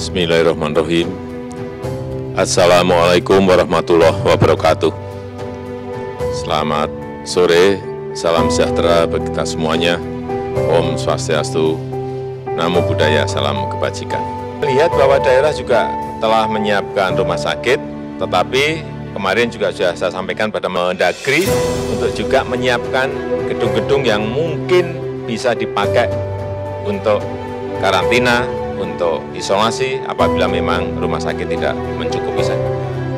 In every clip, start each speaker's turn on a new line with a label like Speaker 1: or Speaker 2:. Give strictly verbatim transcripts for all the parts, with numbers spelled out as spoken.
Speaker 1: Bismillahirrahmanirrahim. Assalamualaikum warahmatullahi wabarakatuh. Selamat sore, salam sejahtera bagi kita semuanya. Om Swastiastu, Namo Buddhaya, salam kebajikan. Lihat bahwa daerah juga telah menyiapkan rumah sakit, tetapi kemarin juga sudah saya sampaikan pada Mendagri untuk juga menyiapkan gedung-gedung yang mungkin bisa dipakai untuk karantina, untuk isolasi apabila memang rumah sakit tidak mencukupi saja.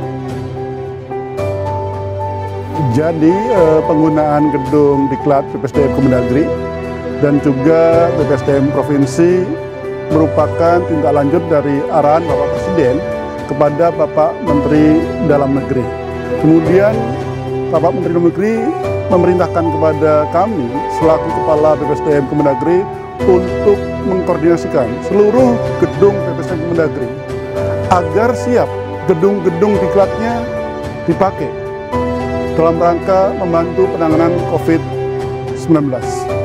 Speaker 2: Jadi eh, penggunaan gedung diklat B P S D M Kemendagri dan juga B P S D M Provinsi merupakan tindak lanjut dari arahan Bapak Presiden kepada Bapak Menteri Dalam Negeri. Kemudian Bapak Menteri Dalam Negeri memerintahkan kepada kami selaku Kepala B P S D M Kemendagri untuk mengkoordinasikan seluruh gedung B P S D M Kemendagri agar siap gedung-gedung diklatnya dipakai dalam rangka membantu penanganan COVID sembilan belas.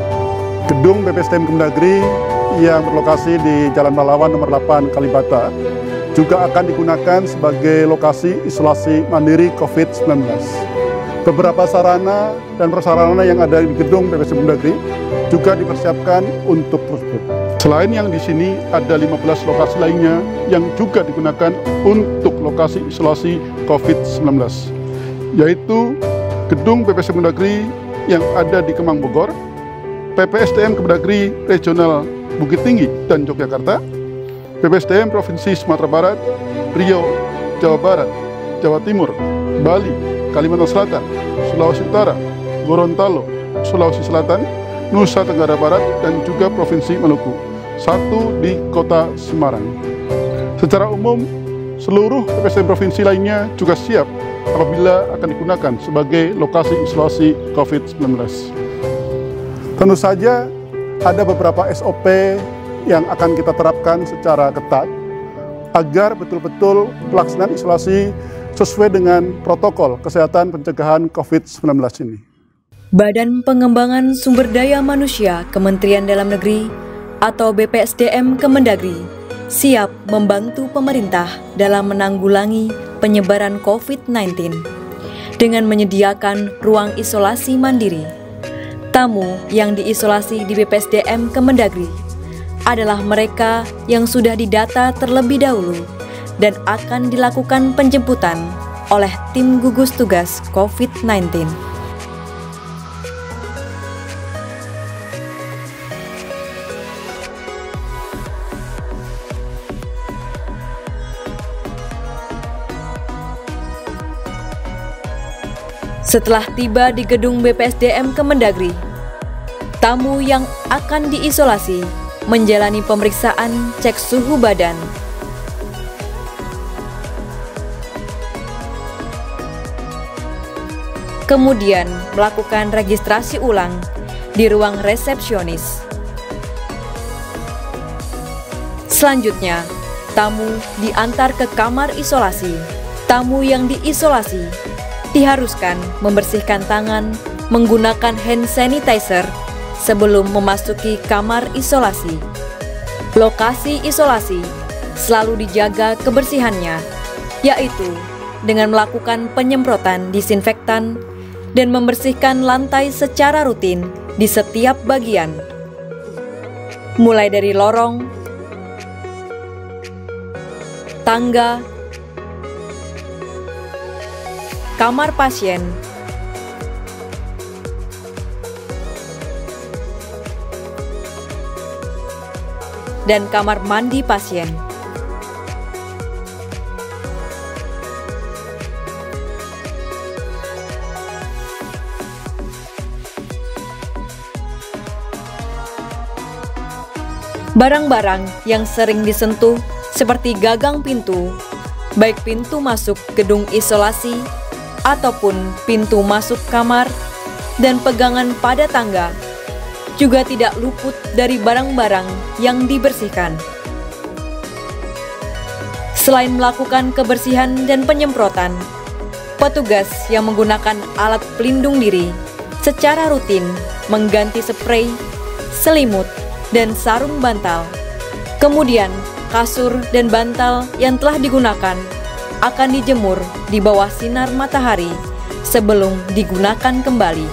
Speaker 2: Gedung B P S D M Kemendagri yang berlokasi di Jalan Pahlawan nomor delapan Kalibata juga akan digunakan sebagai lokasi isolasi mandiri COVID sembilan belas. Beberapa sarana dan prasarana yang ada di gedung B P S D M Kemendagri juga dipersiapkan untuk tersebut. Selain yang di sini, ada lima belas lokasi lainnya yang juga digunakan untuk lokasi isolasi COVID sembilan belas, yaitu gedung B P S D M Kemendagri yang ada di Kemang Bogor, P P S D M Kemendagri Regional Bukit Tinggi dan Yogyakarta, P P S D M Provinsi Sumatera Barat, Riau, Jawa Barat, Jawa Timur, Bali, Kalimantan Selatan, Sulawesi Utara, Gorontalo, Sulawesi Selatan, Nusa Tenggara Barat, dan juga Provinsi Maluku, satu di Kota Semarang. Secara umum, seluruh P P S D M provinsi lainnya juga siap apabila akan digunakan sebagai lokasi isolasi COVID sembilan belas. Tentu saja ada beberapa S O P yang akan kita terapkan secara ketat agar betul-betul pelaksanaan isolasi sesuai dengan protokol kesehatan pencegahan COVID sembilan belas ini.
Speaker 3: Badan Pengembangan Sumber Daya Manusia Kementerian Dalam Negeri atau B P S D M Kemendagri siap membantu pemerintah dalam menanggulangi penyebaran COVID sembilan belas dengan menyediakan ruang isolasi mandiri. Tamu yang diisolasi di B P S D M Kemendagri adalah mereka yang sudah didata terlebih dahulu dan akan dilakukan penjemputan oleh tim gugus tugas COVID sembilan belas. Setelah tiba di gedung B P S D M Kemendagri, tamu yang akan diisolasi menjalani pemeriksaan cek suhu badan, kemudian melakukan registrasi ulang di ruang resepsionis. Selanjutnya, tamu diantar ke kamar isolasi. Tamu yang diisolasi diharuskan membersihkan tangan menggunakan hand sanitizer sebelum memasuki kamar isolasi. Lokasi isolasi selalu dijaga kebersihannya, yaitu dengan melakukan penyemprotan disinfektan dan membersihkan lantai secara rutin di setiap bagian, mulai dari lorong, tangga, kamar pasien, dan kamar mandi pasien. Barang-barang yang sering disentuh seperti gagang pintu, baik pintu masuk gedung isolasi ataupun pintu masuk kamar dan pegangan pada tangga, juga tidak luput dari barang-barang yang dibersihkan. Selain melakukan kebersihan dan penyemprotan, petugas yang menggunakan alat pelindung diri secara rutin mengganti spray, selimut, dan sarung bantal. Kemudian kasur dan bantal yang telah digunakan akan dijemur di bawah sinar matahari sebelum digunakan kembali.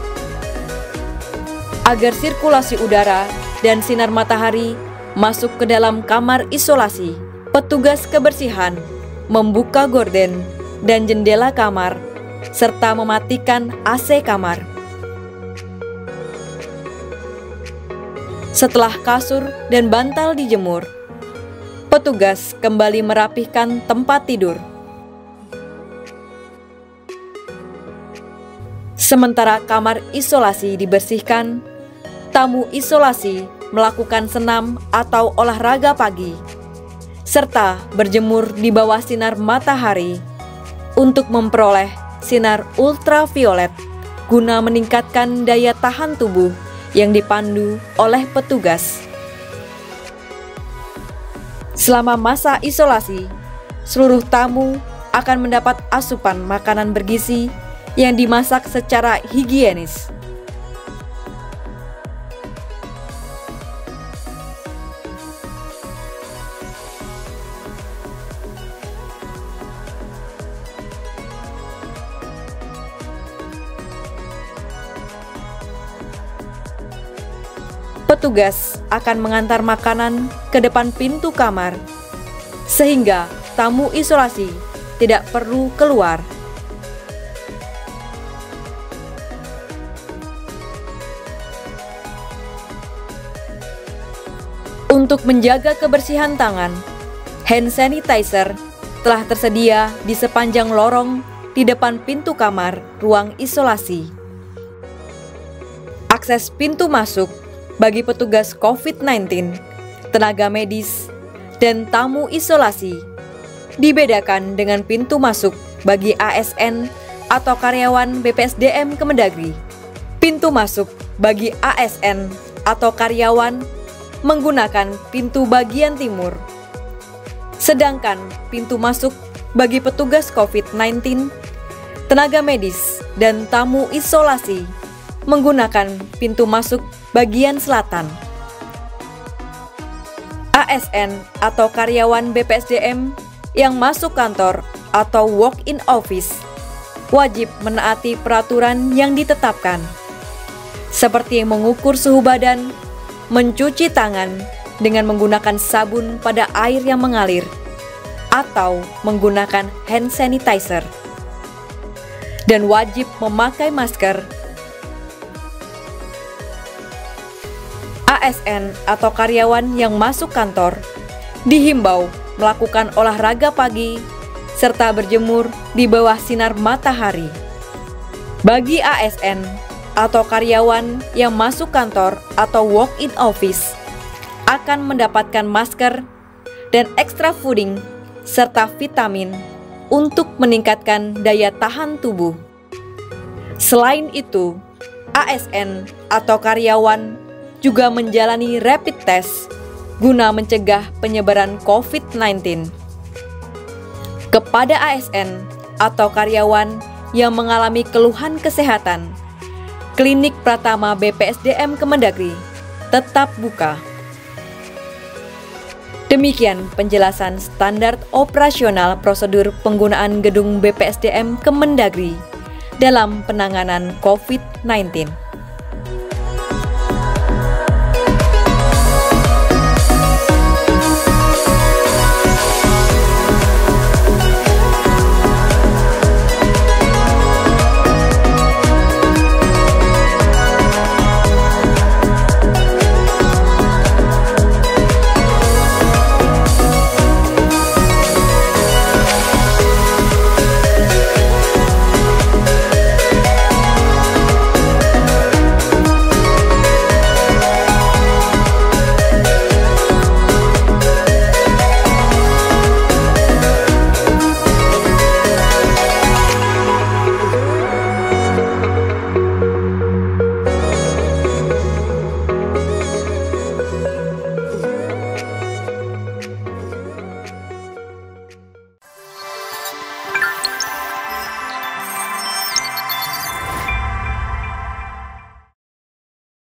Speaker 3: Agar sirkulasi udara dan sinar matahari masuk ke dalam kamar isolasi, petugas kebersihan membuka gorden dan jendela kamar serta mematikan A C kamar. Setelah kasur dan bantal dijemur, petugas kembali merapihkan tempat tidur. Sementara kamar isolasi dibersihkan, tamu isolasi melakukan senam atau olahraga pagi, serta berjemur di bawah sinar matahari untuk memperoleh sinar ultraviolet guna meningkatkan daya tahan tubuh yang dipandu oleh petugas. Selama masa isolasi, seluruh tamu akan mendapat asupan makanan bergizi yang dimasak secara higienis. Petugas akan mengantar makanan ke depan pintu kamar, sehingga tamu isolasi tidak perlu keluar. Untuk menjaga kebersihan tangan, hand sanitizer telah tersedia di sepanjang lorong di depan pintu kamar ruang isolasi. Akses pintu masuk bagi petugas covid sembilan belas, tenaga medis, dan tamu isolasi dibedakan dengan pintu masuk bagi A S N atau karyawan B P S D M Kemendagri. Pintu masuk bagi A S N atau karyawan menggunakan pintu bagian timur, sedangkan pintu masuk bagi petugas covid sembilan belas, tenaga medis, dan tamu isolasi menggunakan pintu masuk bagian selatan. A S N atau karyawan B P S D M yang masuk kantor atau walk-in office wajib menaati peraturan yang ditetapkan, seperti mengukur suhu badan, mencuci tangan dengan menggunakan sabun pada air yang mengalir, atau menggunakan hand sanitizer, dan wajib memakai masker. A S N atau karyawan yang masuk kantor dihimbau melakukan olahraga pagi serta berjemur di bawah sinar matahari. Bagi A S N atau karyawan yang masuk kantor atau walk-in office akan mendapatkan masker dan extra fooding serta vitamin untuk meningkatkan daya tahan tubuh. Selain itu, A S N atau karyawan juga menjalani rapid test guna mencegah penyebaran covid sembilan belas. Kepada A S N atau karyawan yang mengalami keluhan kesehatan, Klinik Pratama B P S D M Kemendagri tetap buka. Demikian penjelasan standar operasional prosedur penggunaan gedung B P S D M Kemendagri dalam penanganan covid sembilan belas.